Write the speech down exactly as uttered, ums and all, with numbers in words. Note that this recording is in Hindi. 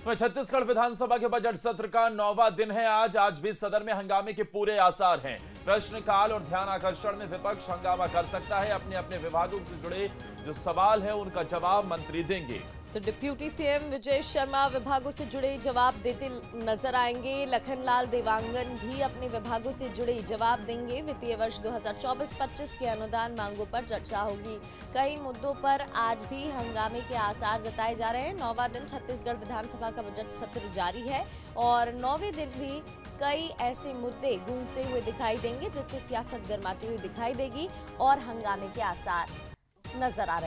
तो छत्तीसगढ़ विधानसभा के बजट सत्र का नौवां दिन है आज आज भी सदन में हंगामे के पूरे आसार हैं। प्रश्नकाल और ध्यान आकर्षण में विपक्ष हंगामा कर सकता है। अपने अपने विभागों से जुड़े जो सवाल है उनका जवाब मंत्री देंगे। तो डिप्टी सीएम विजय शर्मा विभागों से जुड़े जवाब देते नजर आएंगे। लखनलाल देवांगन भी अपने विभागों से जुड़े जवाब देंगे। वित्तीय वर्ष दो हज़ार चौबीस पच्चीस के अनुदान मांगों पर चर्चा होगी। कई मुद्दों पर आज भी हंगामे के आसार जताए जा रहे हैं। नौवां दिन छत्तीसगढ़ विधानसभा का बजट सत्र जारी है और नौवें दिन भी कई ऐसे मुद्दे गूंजते हुए दिखाई देंगे जिससे सियासत गर्माती हुई दिखाई देगी और हंगामे के आसार नजर आ रहे हैं।